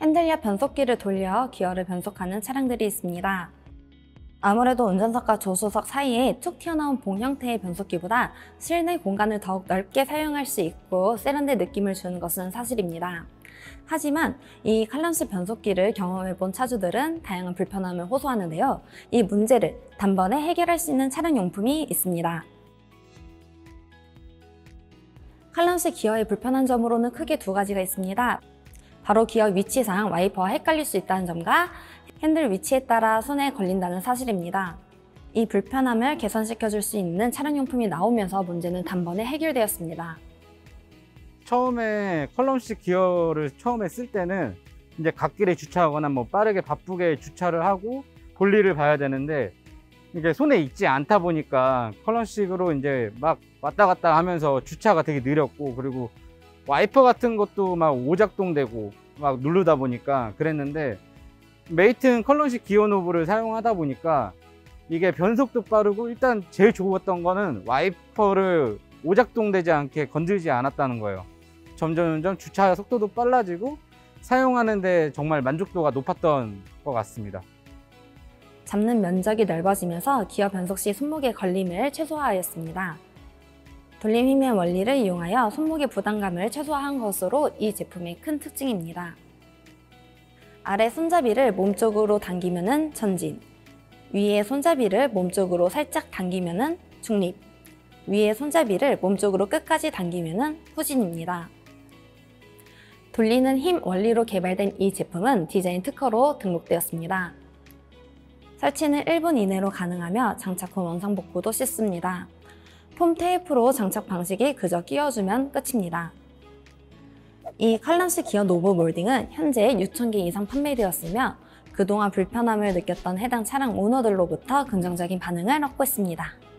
핸들 옆 변속기를 돌려 기어를 변속하는 차량들이 있습니다. 아무래도 운전석과 조수석 사이에 툭 튀어나온 봉 형태의 변속기보다 실내 공간을 더욱 넓게 사용할 수 있고 세련된 느낌을 주는 것은 사실입니다. 하지만 이 칼럼식 변속기를 경험해본 차주들은 다양한 불편함을 호소하는데요. 이 문제를 단번에 해결할 수 있는 차량 용품이 있습니다. 칼럼식 기어의 불편한 점으로는 크게 두 가지가 있습니다. 바로 기어 위치상 와이퍼와 헷갈릴 수 있다는 점과 핸들 위치에 따라 손에 걸린다는 사실입니다. 이 불편함을 개선시켜줄 수 있는 차량용품이 나오면서 문제는 단번에 해결되었습니다. 처음에 컬럼식 기어를 처음에 쓸 때는 이제 갓길에 주차하거나 뭐 빠르게 바쁘게 주차를 하고 볼일을 봐야 되는데 이게 손에 익지 않다 보니까 컬럼식으로 이제 막 왔다 갔다 하면서 주차가 되게 느렸고, 그리고 와이퍼 같은 것도 막 오작동되고 막 누르다 보니까 그랬는데, 메이튼 컬럼식 기어 노브를 사용하다 보니까 이게 변속도 빠르고, 일단 제일 좋았던 거는 와이퍼를 오작동되지 않게 건들지 않았다는 거예요. 점점 주차 속도도 빨라지고 사용하는데 정말 만족도가 높았던 것 같습니다. 잡는 면적이 넓어지면서 기어 변속 시 손목의 걸림을 최소화하였습니다. 돌림 힘의 원리를 이용하여 손목의 부담감을 최소화한 것으로 이 제품의 큰 특징입니다. 아래 손잡이를 몸쪽으로 당기면은 전진, 위에 손잡이를 몸쪽으로 살짝 당기면은 중립, 위에 손잡이를 몸쪽으로 끝까지 당기면은 후진입니다. 돌리는 힘 원리로 개발된 이 제품은 디자인 특허로 등록되었습니다. 설치는 1분 이내로 가능하며 장착 후 원상 복구도 쉽습니다. 폼 테이프로 장착 방식이 그저 끼워주면 끝입니다. 이 컬럼식 기어 노브 몰딩은 현재 6,000개 이상 판매되었으며 그동안 불편함을 느꼈던 해당 차량 오너들로부터 긍정적인 반응을 얻고 있습니다.